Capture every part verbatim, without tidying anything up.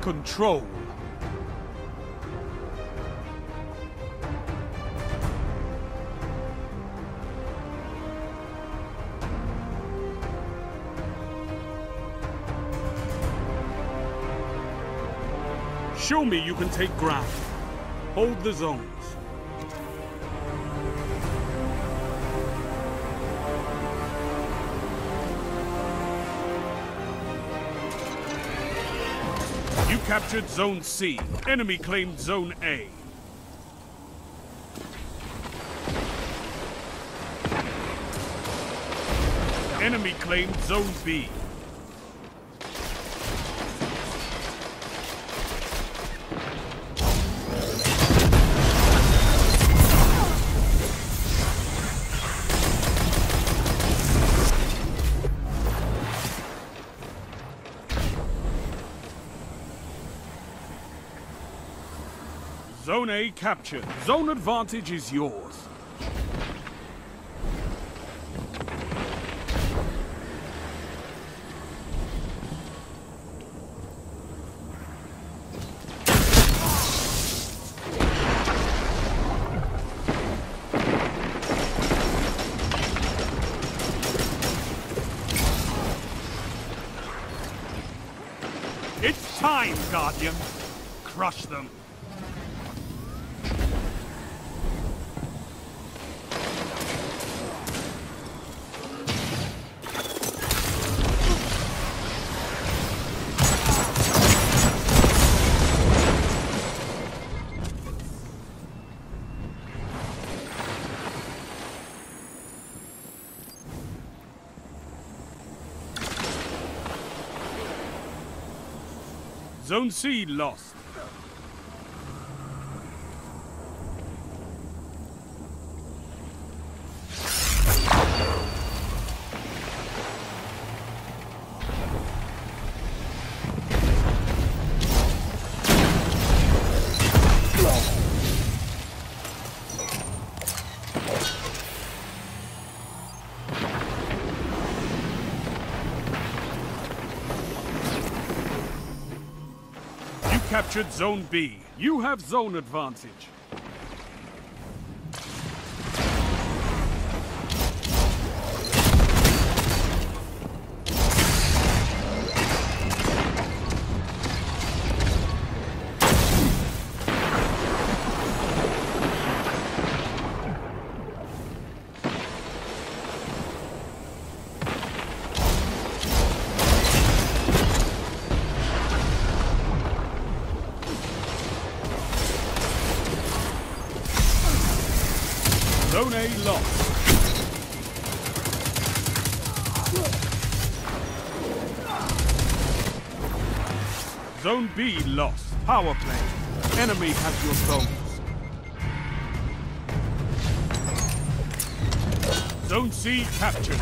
control. Show me you can take ground. Hold the zones. You captured Zone C. Enemy claimed Zone A. Enemy claimed Zone B. Zone A captured. Zone advantage is yours. It's time, Guardian. Crush them. Zone C lost. Captured Zone B. You have zone advantage. Zone A lost. Zone B lost. Power play. Enemy has your zones. Zone C captured.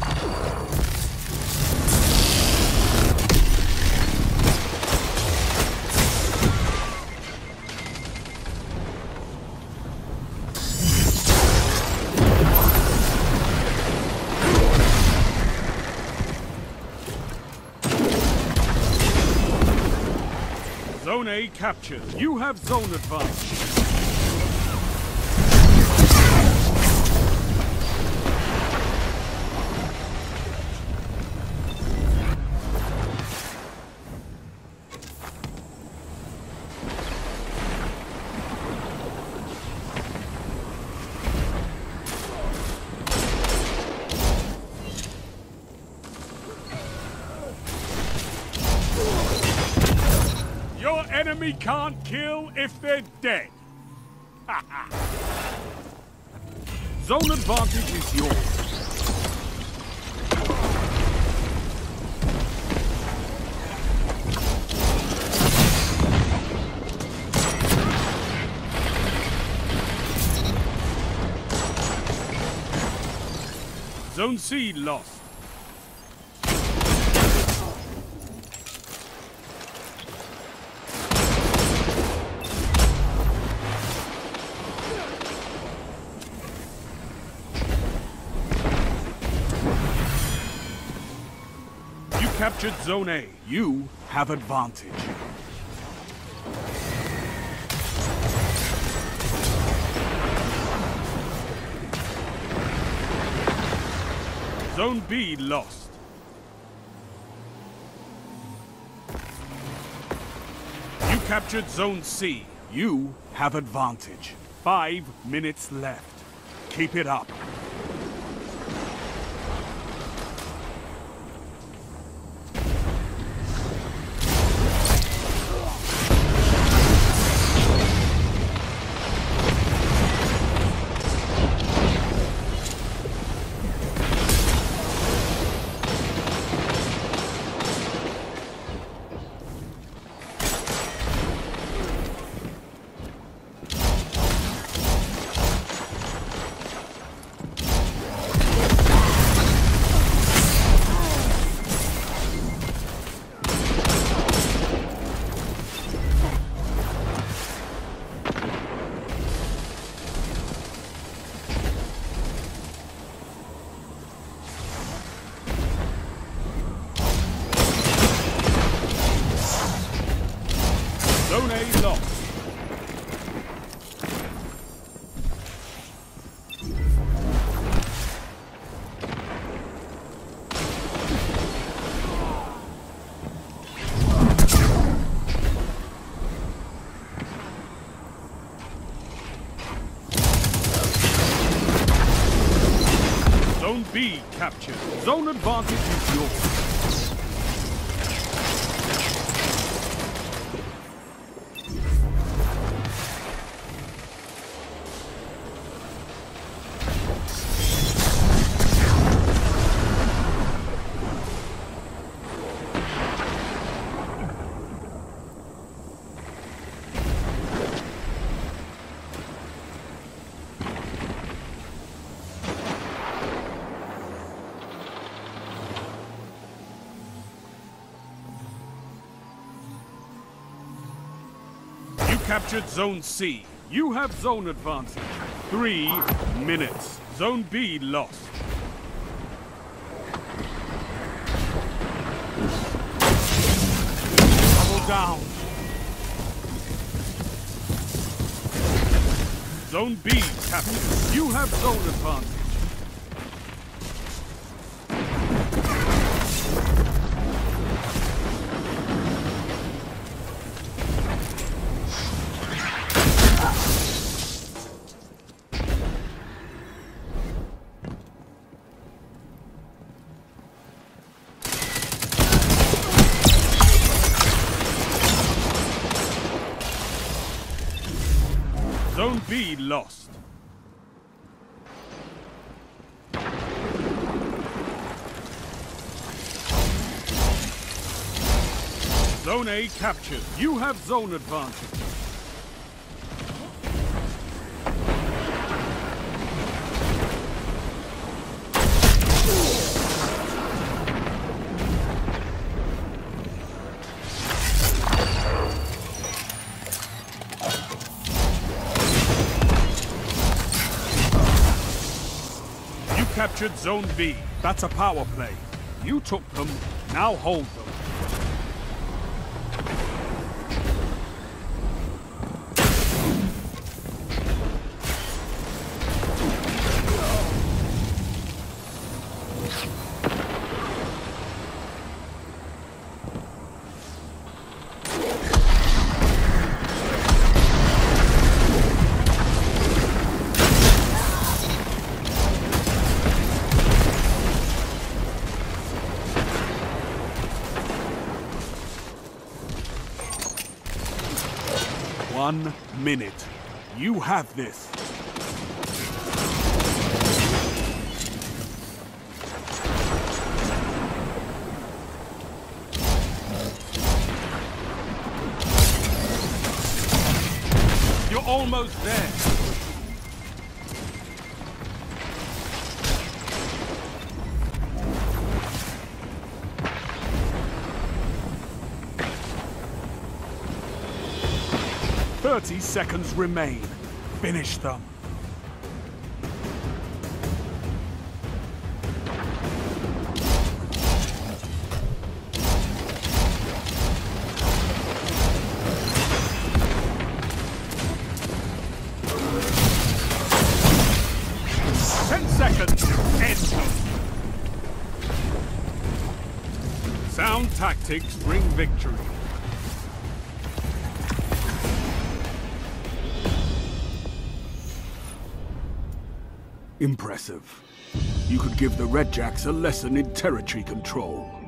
Zone A captured. You have zone advantage. Enemy can't kill if they're dead. Zone advantage is yours. Zone C lost. Captured Zone A. You have advantage. Zone B lost. You captured Zone C. You have advantage. Five minutes left. Keep it up. Zone A lost. Zone B captured. Zone advantage is yours. Captured Zone C. You have zone advantage. Three minutes. Zone B lost. Double down. Zone B captured. You have zone advantage. Zone B lost. Zone A captured. You have zone advantage. Captured Zone B. That's a power play. You took them, now hold them. One minute. You have this. You're almost there. Thirty seconds remain. Finish them. Ten seconds. End them. Sound tactics bring victory. Impressive. You could give the Redjacks a lesson in territory control.